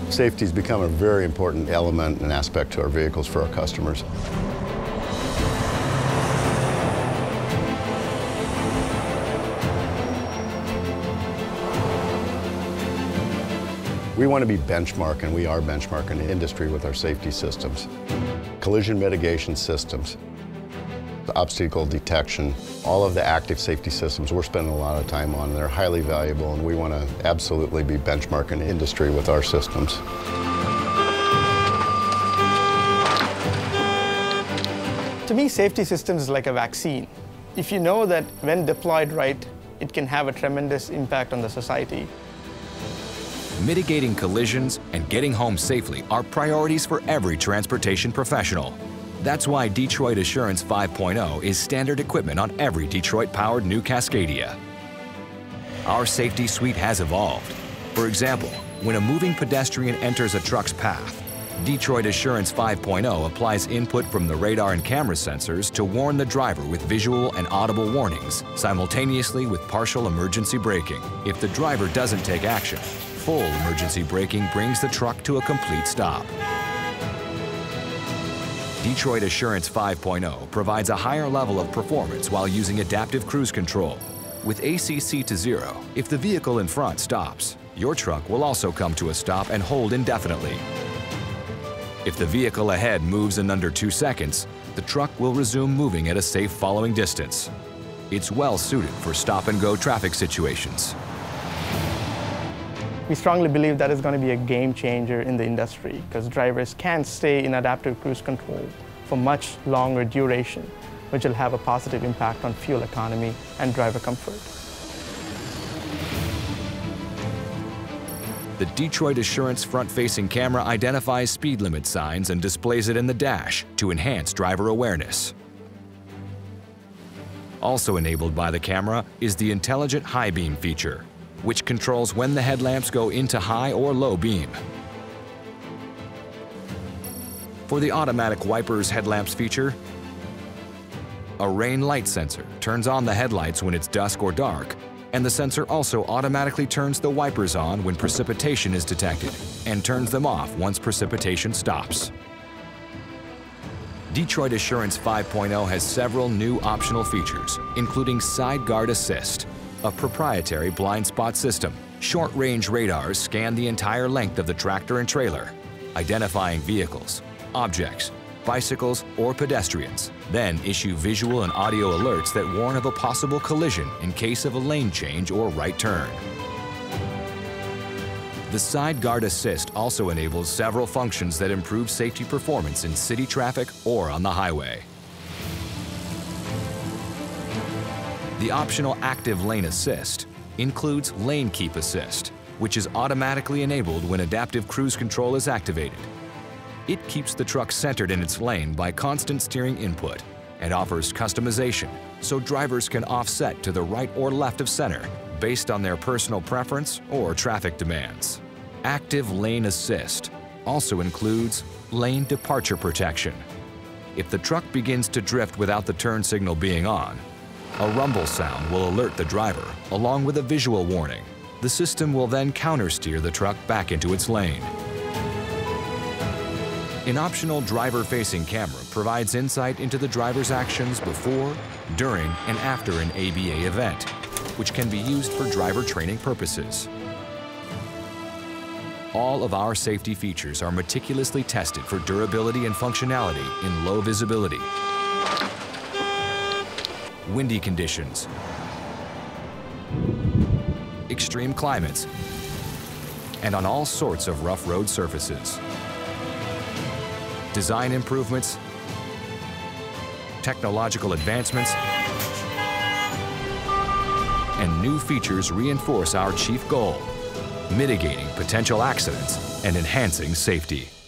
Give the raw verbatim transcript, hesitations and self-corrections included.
Safety has become a very important element and aspect to our vehicles for our customers. We want to be benchmark, and we are benchmarking the industry with our safety systems. Collision mitigation systems, obstacle detection, all of the active safety systems we're spending a lot of time on. They're highly valuable, and we want to absolutely be benchmarking the industry with our systems. To me, safety systems is like a vaccine. If you know that when deployed right, it can have a tremendous impact on the society. Mitigating collisions and getting home safely are priorities for every transportation professional. That's why Detroit Assurance five point oh is standard equipment on every Detroit-powered new Cascadia. Our safety suite has evolved. For example, when a moving pedestrian enters a truck's path, Detroit Assurance five point oh applies input from the radar and camera sensors to warn the driver with visual and audible warnings, simultaneously with partial emergency braking. If the driver doesn't take action, full emergency braking brings the truck to a complete stop. Detroit Assurance five point oh provides a higher level of performance while using adaptive cruise control. With A C C to zero, if the vehicle in front stops, your truck will also come to a stop and hold indefinitely. If the vehicle ahead moves in under two seconds, the truck will resume moving at a safe following distance. It's well suited for stop-and-go traffic situations. We strongly believe that is going to be a game changer in the industry because drivers can stay in adaptive cruise control for much longer duration, which will have a positive impact on fuel economy and driver comfort. The Detroit Assurance front-facing camera identifies speed limit signs and displays it in the dash to enhance driver awareness. Also enabled by the camera is the intelligent high beam feature, which controls when the headlamps go into high or low beam. For the automatic wipers headlamps feature, a rain light sensor turns on the headlights when it's dusk or dark, and the sensor also automatically turns the wipers on when precipitation is detected and turns them off once precipitation stops. Detroit Assurance five point oh has several new optional features, including Side Guard Assist, a proprietary blind spot system. Short-range radars scan the entire length of the tractor and trailer, identifying vehicles, objects, bicycles, or pedestrians, then issue visual and audio alerts that warn of a possible collision in case of a lane change or right turn. The Side Guard Assist also enables several functions that improve safety performance in city traffic or on the highway. The optional Active Lane Assist includes Lane Keep Assist, which is automatically enabled when adaptive cruise control is activated. It keeps the truck centered in its lane by constant steering input and offers customization so drivers can offset to the right or left of center based on their personal preference or traffic demands. Active Lane Assist also includes Lane Departure Protection. If the truck begins to drift without the turn signal being on, a rumble sound will alert the driver, along with a visual warning. The system will then countersteer the truck back into its lane. An optional driver-facing camera provides insight into the driver's actions before, during, and after an A B A event, which can be used for driver training purposes. All of our safety features are meticulously tested for durability and functionality in low visibility, windy conditions, extreme climates, and on all sorts of rough road surfaces. Design improvements, technological advancements, and new features reinforce our chief goal: mitigating potential accidents and enhancing safety.